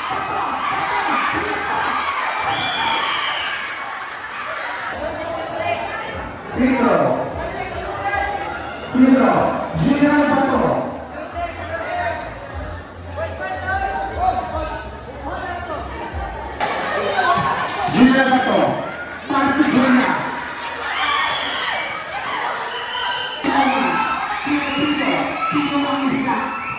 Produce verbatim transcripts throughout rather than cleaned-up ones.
Pedro, Pedro, Julian Bato. Julian Bato, Marti Julia. Pino Pino, Pino Manisa.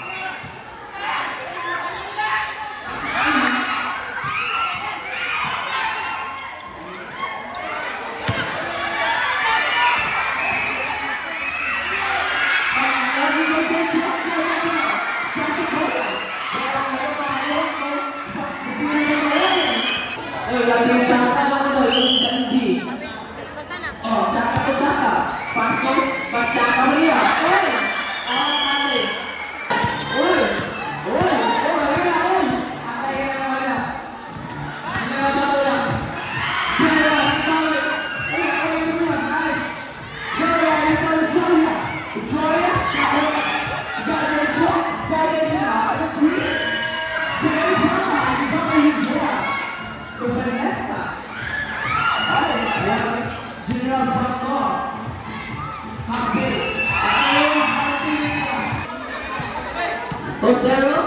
Latihan cakap apa tuh? Itu sudah tinggi. Oh, cakap ke cakap. Pas tuh, pas cakap dia. Oi, orang kali. Oi, oi, oh lagi lah, oi. Ada yang mana? Ada yang satu lah. Dia kali. Oi, oi, oi, nice. Dia lagi kali Joya, Joya. Gak ada job, gak ada job. Dia itu apa? Dia itu Joya. Vanessa, olha, General Bato, Happy, Happy, Osero,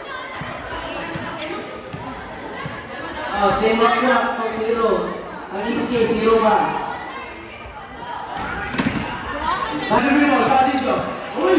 oh, tembak kuat, Osero, ang iski, zero ba? Tadi mo, tadi mo, uy!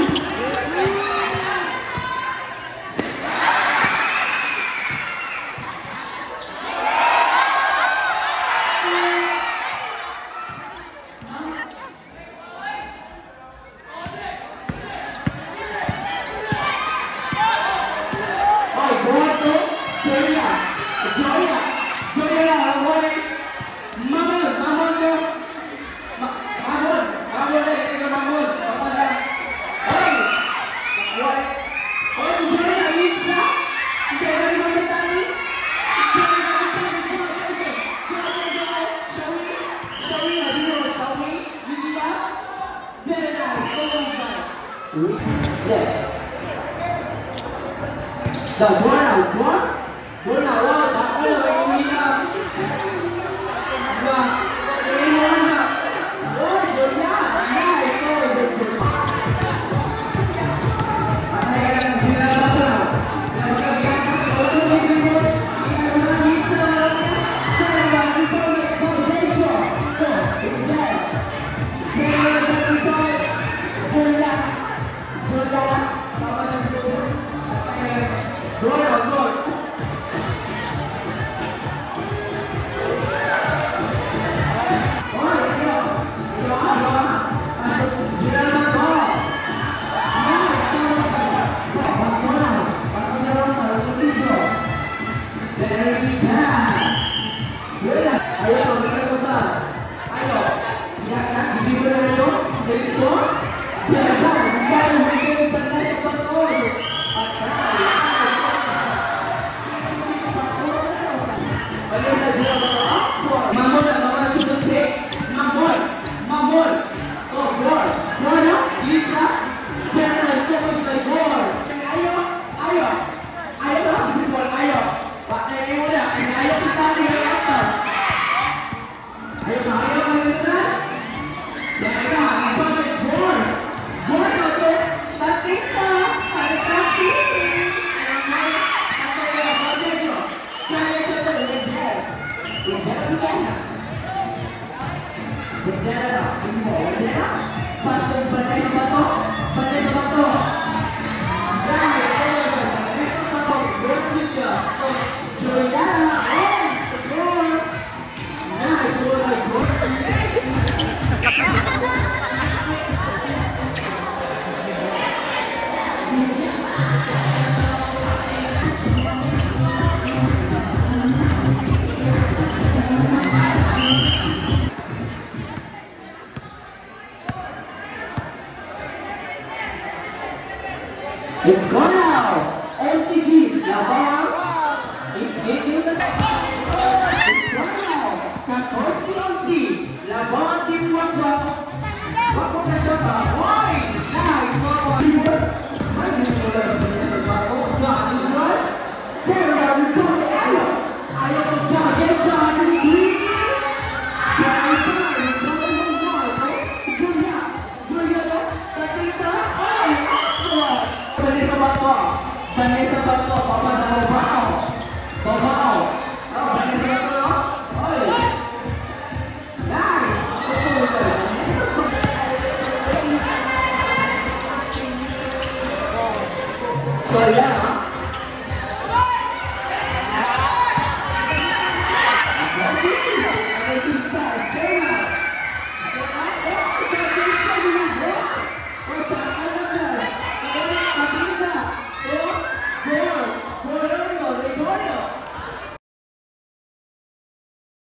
Dah dua lah, dua, dua lah, wah, tak ada yang minta. Dua, ini mana? Oh, Julia, nice, oh, betul. Ada yang tidak ada. Yang kalian kalau tu ini pun, ini adalah mitra. Saya bagi kau foundation. Oh, Julia, saya bagi kau Julia, Julia, sama dengan Julia. Gol, gol. Let's go now! L C Gs, laban is getting the Let's go now! Kakoski L C, laban din Wapwap. Wapwap na siya pa. Oy! Nice! Wapwap! Ay, hindi mo lang. Wapwap! Wapwap! Wapwap! So, yeah.